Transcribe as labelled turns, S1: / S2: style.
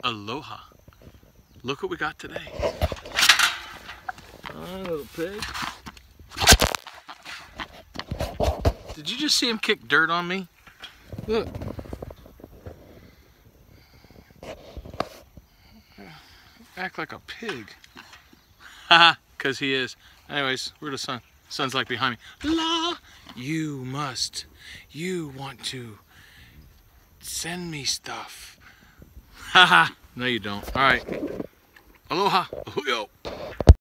S1: Aloha. Look what we got today. Oh, little pig. Did you just see him kick dirt on me? Look. Act like a pig. Haha, because he is. Anyways, where's the sun? Sun's like behind me. La! You want to send me stuff. Haha. No, you don't. All right. Aloha. Yo.